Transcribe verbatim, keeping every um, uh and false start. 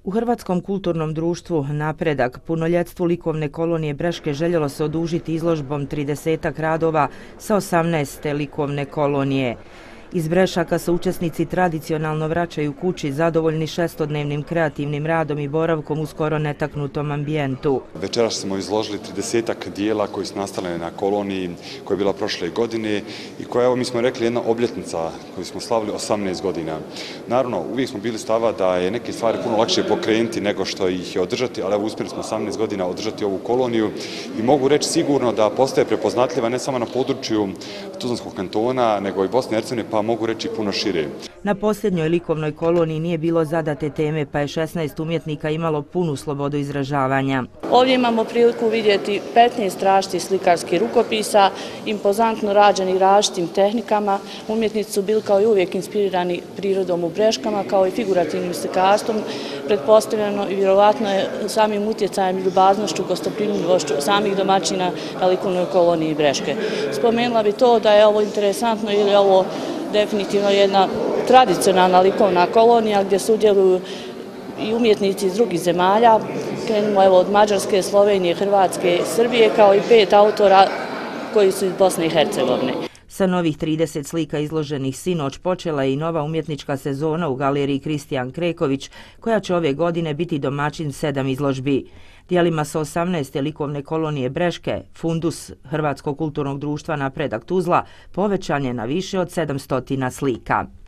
U Hrvatskom kulturnom društvu Napredak punoljetstvu likovne kolonije Breške željelo se odužiti izložbom tridesetak radova sa osamnaeste likovne kolonije. Iz Brešaka se učesnici tradicionalno vraćaju kući zadovoljni šestodnevnim kreativnim radom i boravkom u skoro netaknutom ambijentu. Večeras smo izložili tridesetak dijela koji su nastale na koloniji koja je bila prošle godine i koja, evo mi smo rekli, jedna obljetnica koju smo slavili osamnaest godina. Naravno, uvijek smo bili stava da je neke stvari puno lakše pokrenuti nego što ih je održati, ali evo uspjeli smo osamnaest godina održati ovu koloniju i mogu reći sigurno da postaje prepoznatljiva ne samo na području Tuzlanskog kantona, nego i Bosne i Hercegovine, pa mogu reći puno šire. Na posljednjoj likovnoj koloniji nije bilo zadate teme, pa je šesnaest umjetnika imalo punu slobodu izražavanja. Ovdje imamo priliku vidjeti petnaest različitih slikarskih rukopisa, impozantno rađeni različitim tehnikama. Umjetnici su bili kao i uvijek inspirirani prirodom u Breškama, kao i figurativnim slikarstvom, pretpostavljeno i vjerovatno je samim utjecajem i ljubaznošću, gostoprimljivošću samih domaćina na likovnoj koloniji Breške. Spomenula bi to da je ovo interesantno ili je ovo definitivno jedna tradicionalna likovna kolonija gdje sudjeluju i umjetnici iz drugih zemalja. Krenimo evo od Mađarske, Slovenije, Hrvatske, Srbije, kao i pet autora koji su iz Bosne i Hercegovine. Sa novih trideset slika izloženih sinoć počela je i nova umjetnička sezona u galeriji Kristijan Kreković, koja će ove godine biti domaćin sedam izložbi. Dijelima sa osamnaeste likovne kolonije Breške, fundus Hrvatskog kulturnog društva Napredak Tuzla povećan je na više od sedamsto slika.